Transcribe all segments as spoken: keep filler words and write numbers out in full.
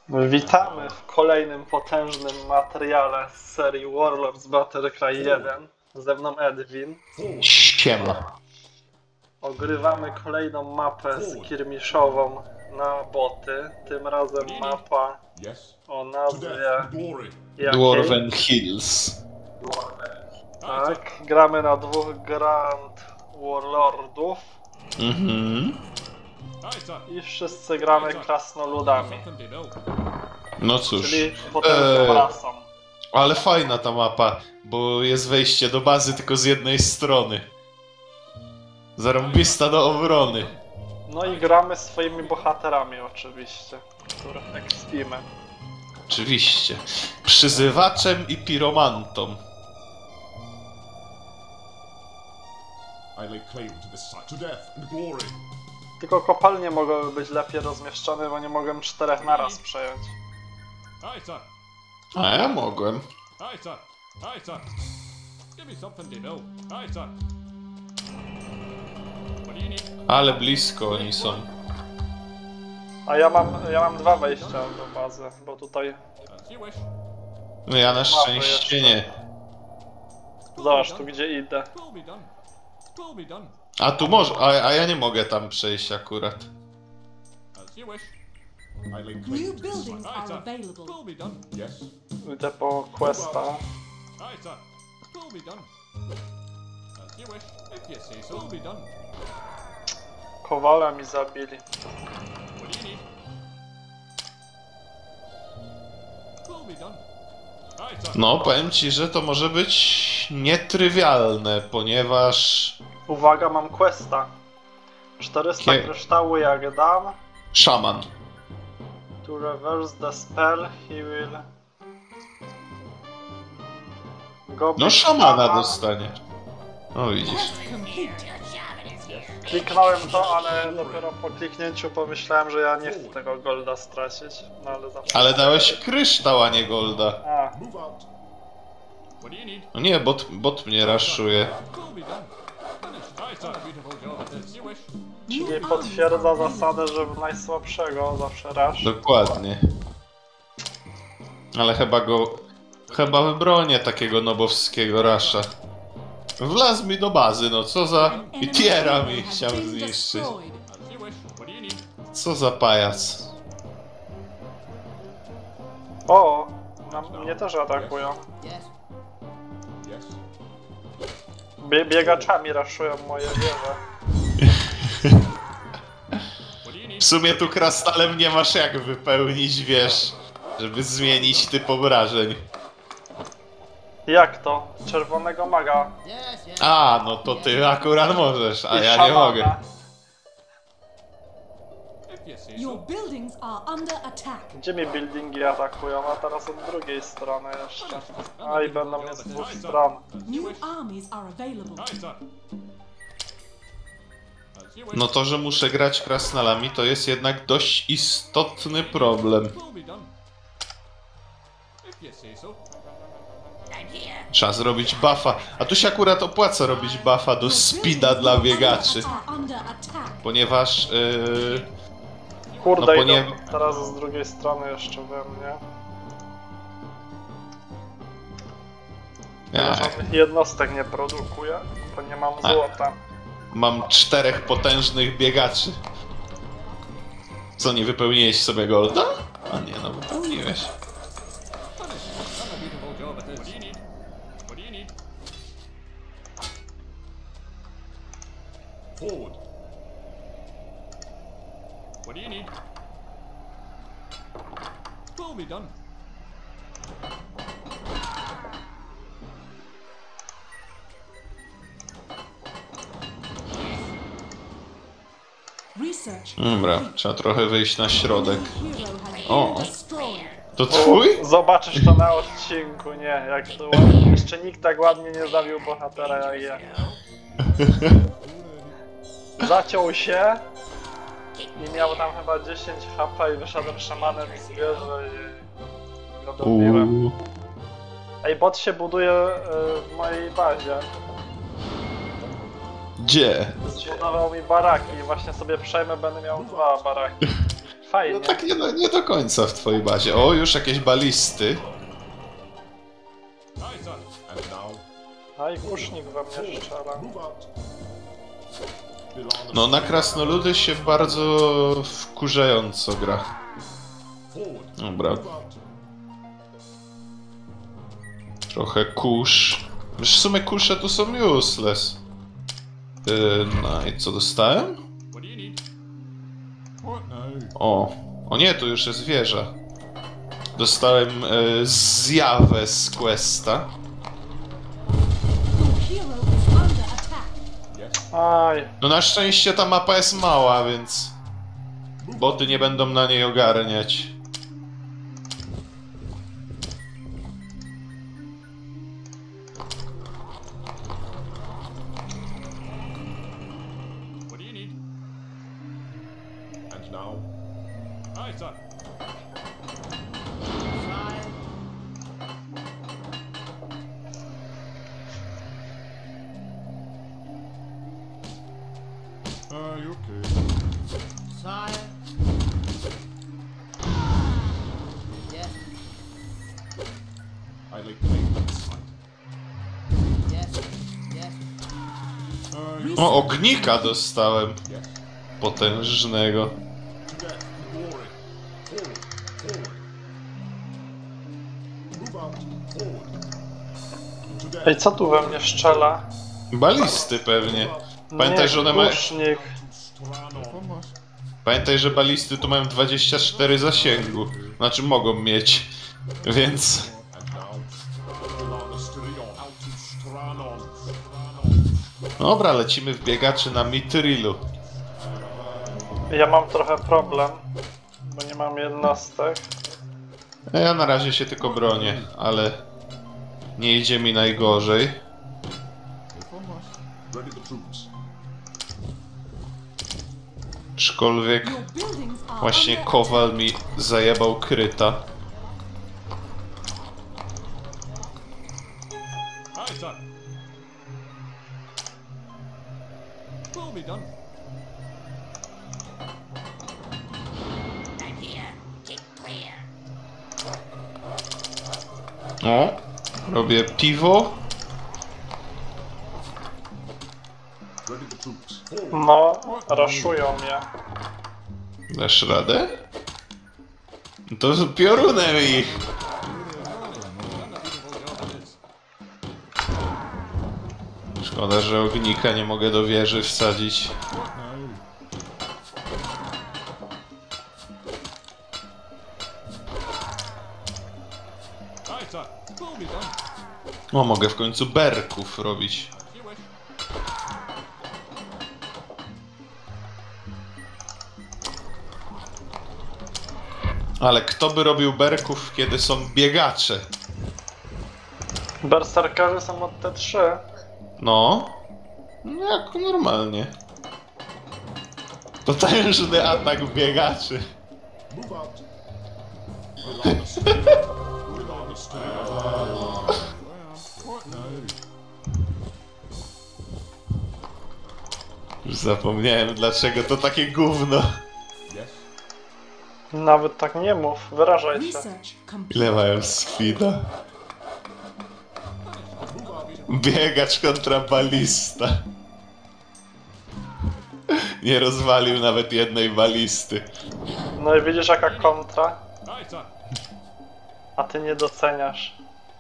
Witamy w kolejnym potężnym materiale z serii Warlords Battle Cry jeden. Ze mną Edwin. Siema. Ogrywamy kolejną mapę skirmiszową na boty. Tym razem mapa o nazwie jakiej? Dwarven Hills. Tak, gramy na dwóch Grand Warlordów. Mhm. I wszyscy gramy krasnoludami. No cóż. Czyli potężną Eee, rasą. ale fajna ta mapa, bo jest wejście do bazy tylko z jednej strony. Zarąbista do obrony. No i gramy swoimi bohaterami oczywiście, których ekspimy. Oczywiście. Przyzywaczem i piromantą. I lay claim to this site to death and glory. Tylko kopalnie mogłyby być lepiej rozmieszczone, bo nie mogłem czterech naraz przejąć. Aye, sir. A ja mogłem. Aye, sir. Aye, sir. Give me something to know. Aye, sir. What do you need? Ale blisko oni są. A ja mam, ja mam dwa wejścia do bazy, bo tutaj... As you wish. No ja na szczęście nie. Zobacz tu gdzie idę. Will be done. Will be done. A tu może, a, a ja nie mogę tam przejść akurat. As you wish. I lay claim New to this site. buildings Aye, are sir. available. Will be done. Yes. Idę po questa. Aye, sir. Will be done. As you wish. If you say so. Will be done. Kowala mi zabili. What do you need? Will be done. Aye, sir. No, powiem ci, że to może być nietrywialne, ponieważ... Uwaga, mam questa. czterysta Kie- kryształu jak dam. Szaman. To reverse the spell, he will... Go No szamana dostanie. No widzisz. Kliknąłem to, ale dopiero po kliknięciu pomyślałem, że ja nie chcę tego golda stracić. No ale zawsze... Ale dałeś kryształ, a nie golda. A, Move out. What do you need? No nie, bot, bot mnie raszuje. Will be done. Finished. Aye, sir. Beautiful job. As you wish. czyli potwierdza zasadę, że w najsłabszego zawsze rasz. Dokładnie. Ale chyba go... Chyba wybronię takiego nobowskiego rasza. Wlazł mi do bazy, no co za... I tiera mi chciał zniszczyć. As you wish. What do you need? Co za pajac. O, na mnie też atakują. Yes. Bie biegaczami raszują moje wieże. What do you need? W sumie tu krasnalem nie masz jak wypełnić, wiesz, żeby zmienić typ obrażeń. Jak to? Czerwonego maga. A, no to ty akurat możesz, a i ja nie szamana. mogę. If you say Your so. buildings are under attack. Gdzie mi buildingi atakują, a teraz od drugiej strony jeszcze. A i będą mnie z dwóch stron. New armies are available. Aye, sir. As you wish. No to, że muszę grać krasnalami, to jest jednak dość istotny problem. Will be done. If you say so. Trzeba zrobić buffa. A tu się akurat opłaca robić buffa do speeda dla biegaczy. Are under attack. Ponieważ... Yy, Kurde, No, bo idą nie- teraz z drugiej strony jeszcze we mnie. Ja ech, żadnych jednostek nie produkuję, bo nie mam złota. mam czterech potężnych biegaczy. Co, nie wypełniłeś sobie golda? A nie, no wypełniłeś. Done a beautiful job at this. What do you need? What do you need? Forward. What do you need? Will be done. Research. Dobra, trzeba trochę wyjść na środek. Hero has O. been destroyed. To twój? Zobaczysz to na odcinku, nie? Jak to jeszcze nikt tak ładnie nie zabił bohatera jak ja. Zaciął się i miał tam chyba dziesięć H P i wyszedłem szamanem z wieży i go dobiłem. Uuu. Ej, bot się buduje y, w mojej bazie. Gdzie? Zbudował mi baraki i właśnie sobie przejmę, będę miał dwa baraki. fajnie. No tak nie, no, nie do końca w twojej bazie. O, już jakieś balisty. Aye, sir. And now, A i kusznik we mnie strzela. move out. Still on the No na krasnoludy się bardzo wkurzająco gra. forward. Dobra, Move out. trochę kusz. Wiesz, w sumie kusze tu są useless. Yy, no i co dostałem? What do you need? What now? O, o nie, tu już jest wieża. Dostałem yy, zjawę z questa. Your hero is under attack. Yes. Aj, No na szczęście ta mapa jest mała, więc boty nie będą na niej ogarniać. What do you need? And now? Aye, sir. Are you okay? Sire. Yes, I like playing this fight. yes, yes. Are you O, ognika dostałem. yes? Potężnego. To death, glory. Forward, forward. Move out, forward. To death. ej, co tu we mnie strzela? Balisty pewnie. Pamiętaj, Nie, że one mają... kusznik. Strano. Pamiętaj, że balisty tu mają dwadzieścia cztery zasięgu. Znaczy mogą mieć. Więc... And now, Milano Styrion, out to Stranon. Dobra, lecimy w biegaczy na Mitrylu. Ja mam trochę problem, bo nie mam jednostek. Ja na razie się tylko bronię, ale... Nie idzie mi najgorzej. Ready the troops. Aczkolwiek... Your buildings are Właśnie under Kowal mi zajebał kryta. Aye, sir. Will be done. O, robię piwo. Ready the troops. Forward. No, raszują mnie. Dasz radę? To z piorunem ich. Szkoda, że ognika nie mogę do wieży wsadzić. Aye, sir. Will be done. O, mogę w końcu berków robić. As you wish. Ale kto by robił berków, kiedy są biegacze? Berserkerzy są od T trzy. No. No jak normalnie. Potężny atak biegaczy. Move out. Milano Styrion. Milano Styrion. What now? Już zapomniałem, dlaczego to takie gówno. Yes. Nawet tak nie mów, wyrażaj się. research complete. Ile mają speeda? Biegacz kontra balista. Nie rozwalił nawet jednej balisty. No i widzisz jaka kontra, Aye, sir. a ty nie doceniasz.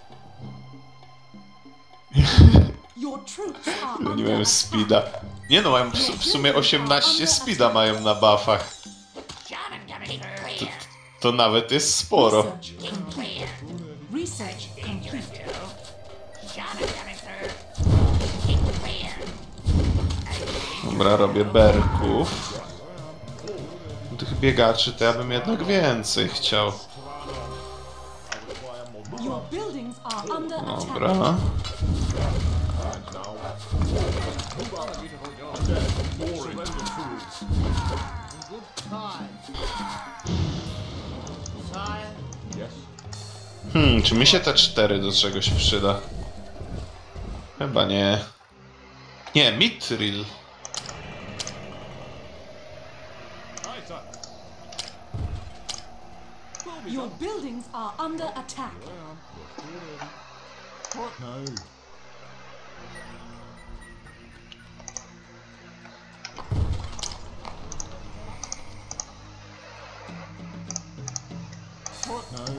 Your troops are Nie under mają attack. speeda. Nie no, mają w, su- w sumie osiemnaście speeda mają na buffach. To, to nawet jest sporo. Research complete. Research complete. Dobra, robię berków. Tych biegaczy to ja bym jednak więcej chciał. Your buildings are under attack. Dobra. And now. Move out. Death, glory. Surrender fools. Good time. Sire. Yes. Hmm, czy mi się te cztery do czegoś przyda? Chyba nie. Nie, Mithril. Aye, sir. Will be Your done. buildings are under attack. What now? What now?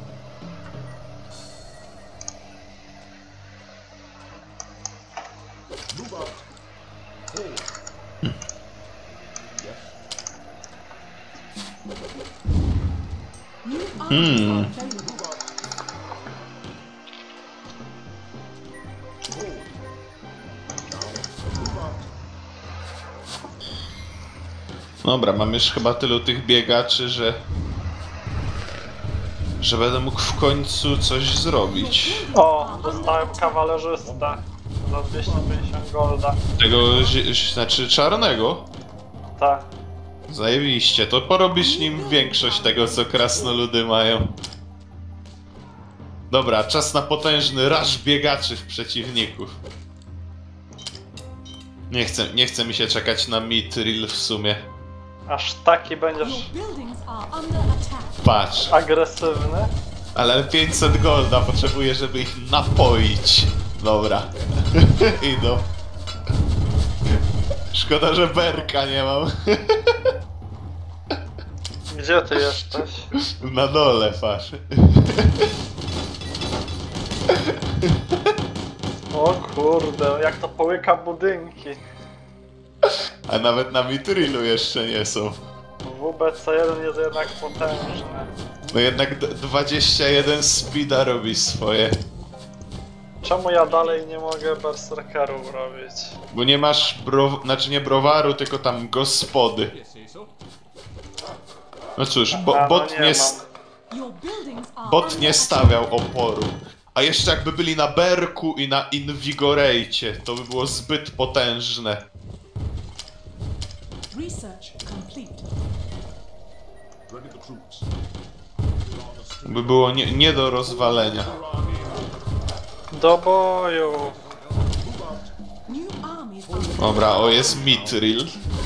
Move out. Hold. Yes. New armies Hmm. are available. Move out. Hold. Now. Move out. Dobra, mam już chyba tylu tych biegaczy, że... że będę mógł w końcu coś zrobić. O, dostałem kawalerzystę za dwieście pięćdziesiąt golda. Tego, zi- znaczy czarnego? Tak. Zajebiście, to porobisz nim większość tego, co krasnoludy mają. Dobra, czas na potężny rush biegaczy w przeciwników. Nie chcę, nie chce mi się czekać na Mithril w sumie. Aż taki Your będziesz buildings are under attack. Patrz, agresywny. ale pięćset golda potrzebuję, żeby ich napoić. Dobra, idą. Szkoda, że berka nie mam. Gdzie ty jesteś? Na dole, patrz. O kurde, jak to połyka budynki. A nawet na Mithrilu jeszcze nie są. W B C jeden jest jednak potężny. No jednak d- dwadzieścia jeden speeda robi swoje. Czemu ja dalej nie mogę berserkerów robić? Bo nie masz bro... znaczy nie browaru, tylko tam gospody. You say so. No cóż, A, bo, no bot, nie nie, mam. st- Your buildings are bot under nie attack. stawiał oporu. A jeszcze jakby byli na Berku i na Invigorate, to by było zbyt potężne. Research complete. Ready the troops. By było nie, nie do rozwalenia. Do boju! New armies are Dobra, o jest Mithril.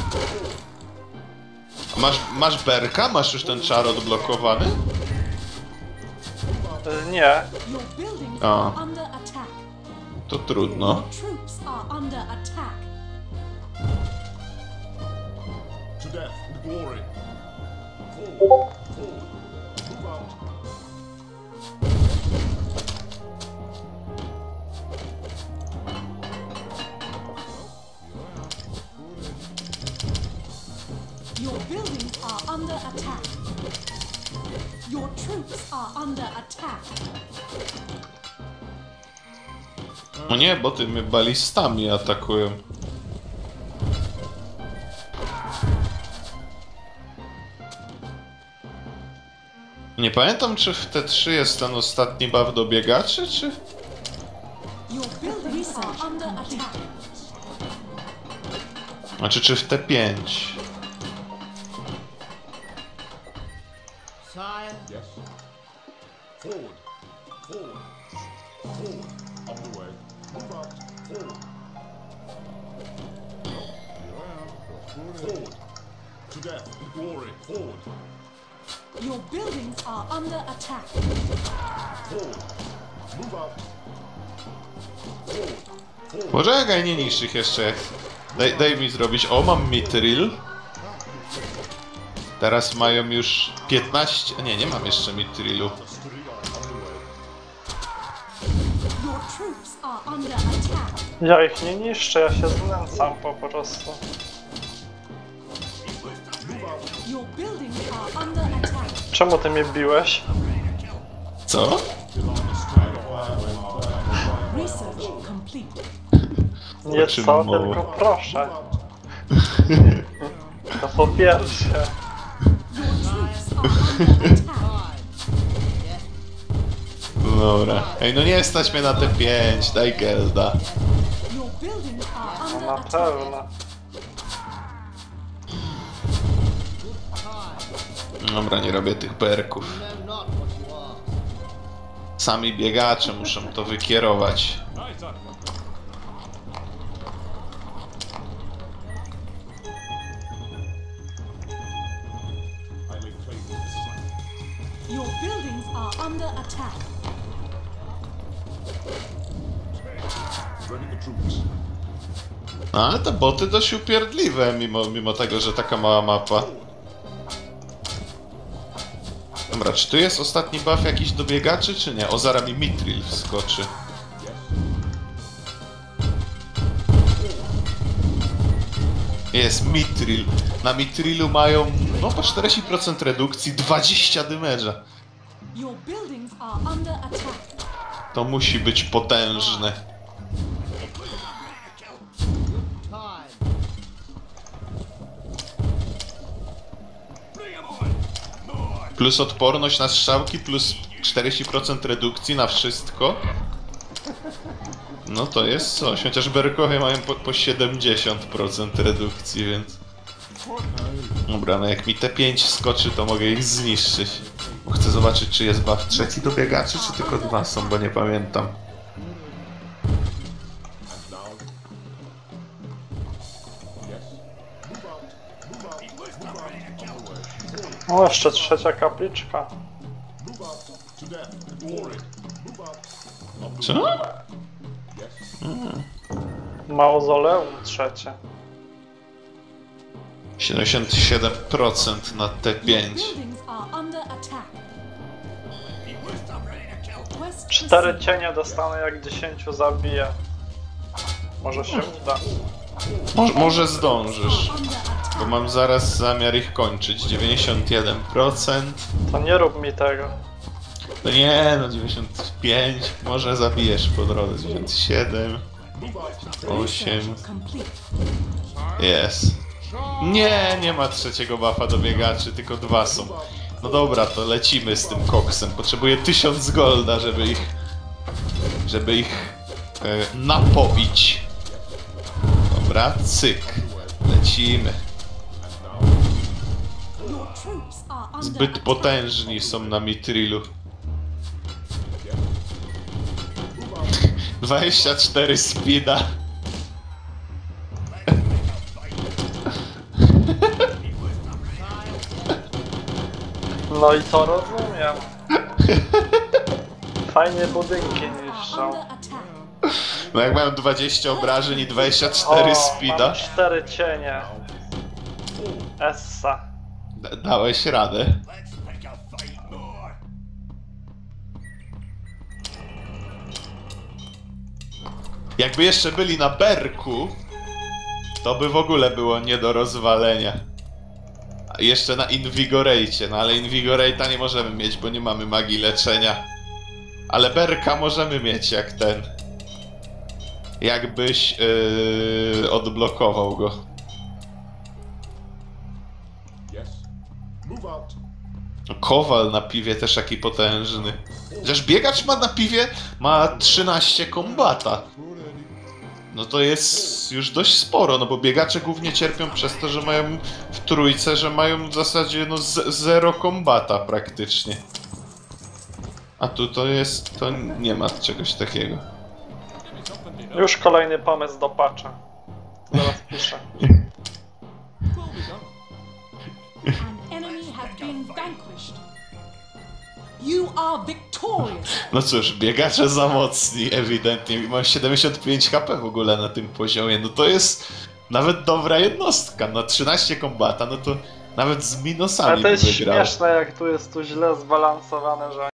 A Masz, masz Berka? Masz już ten czar odblokowany? Y, Nie. Your buildings A. are under attack. To trudno. Your troops are under attack. To death and glory. Forward. Forward. Move out. Your buildings are under attack. Your troops are under attack. No nie, bo ty mnie balistami atakują. Nie pamiętam, czy w T trzy jest ten ostatni buff do biegaczy, czy... Your buildings are under attack. Znaczy, czy w T pięć? Sire, Yes. Forward. Forward. Forward. On the way. Move out. Forward. Forward. To death and glory. Forward. Your buildings are under attack. Forward. Move out. Forward. Forward. Poczekaj, nie niższych jeszcze. Daj, daj mi zrobić. O, mam Mithril. Teraz mają już piętnaście... Nie, nie mam jeszcze Mithrilu. Your troops are under attack. Ja ich nie niszczę, ja się znęcam po prostu. Your buildings are under attack. Czemu ty mnie biłeś? Co? Research complete. Nie Czym co, mowa? tylko proszę. To po pierwsze. Your troops are under attack. time. Yes. Dobra. Ej, no nie stać mnie na T pięć, daj Gelda. Your buildings are under Na attack. pewno. Time. Dobra, nie robię tych berków. You know not what you are. Sami biegacze muszą to wykierować. Aye, sir. I lay claim to this land. Your are under attack. Ready the troops. No ale te boty dość upierdliwe, mimo, mimo tego, że taka mała mapa. Dobra, czy tu jest ostatni buff jakiś do biegaczy, czy nie? O, zaraz mi Mithril wskoczy. Jest Mithril. Na Mithrilu mają, no po czterdzieści procent redukcji, dwadzieścia damage'a. Your buildings are under attack. To musi być potężne. Time. Plus odporność na strzałki, plus czterdzieści procent redukcji na wszystko. No to jest coś, chociaż berkowie mają po, po siedemdziesiąt procent redukcji, więc... Dobra, no jak mi T pięć skoczy, to mogę ich zniszczyć. Chcę zobaczyć, czy jest buff trzeci do biegaczy, czy tylko dwa są, bo nie pamiętam. And now. Yes. Move out. Move out. Move out. On the way. O, jeszcze trzecia kapliczka. Move out to death and glory. Move out. On the Co? way. Yes. Mauzoleum trzecie. siedemdziesiąt siedem procent na T Your pięć. buildings are under attack. Quest Cztery received. cienie dostanę, jak dziesięciu zabiję. Może się uda. Może, może zdążysz, Are under attack. bo mam zaraz zamiar ich kończyć. dziewięćdziesiąt jeden procent. To nie rób mi tego. No nie, no dziewięćdziesiąt pięć. Może zabijesz po drodze. dziewięćdziesiąt siedem. osiem. Research complete. Jest. Nie, nie ma trzeciego buffa do biegaczy, tylko dwa są. No dobra, to lecimy z tym koksem. Potrzebuję tysiąc golda, żeby ich... żeby ich e, napoić. Dobra, cyk. Lecimy. Your troops are under Zbyt attack. potężni są na Mithrilu. dwadzieścia cztery speeda. No i to rozumiem. Fajnie budynki Are niszczą. under attack. No jak miałem dwadzieścia obrażeń i dwadzieścia cztery O, speeda, mam cztery cienie. Essa. da- dałeś radę. Jakby jeszcze byli na berku, to by w ogóle było nie do rozwalenia. A jeszcze na Invigorate, no ale Invigorate'a nie możemy mieć, bo nie mamy magii leczenia. Ale berka możemy mieć jak ten. Jakbyś yy, odblokował go. Yes. Move out. Kowal na piwie też jaki potężny. Chociaż biegacz ma na piwie ma trzynaście kombata. No to jest już dość sporo, no bo biegacze głównie cierpią przez to, że mają w trójce, że mają w zasadzie no z- zero kombata praktycznie. A tu to jest, to nie ma czegoś takiego. Już kolejny pomysł do patcha. Zaraz piszę. An enemy has been vanquished. You are victorious. No cóż, biegacze za mocni ewidentnie i mam siedemdziesiąt pięć H P w ogóle na tym poziomie, no to jest nawet dobra jednostka, no trzynaście kombata, no to nawet z minusami Ale to jest by wygrał. śmieszne, jak tu jest tu źle zbalansowane, że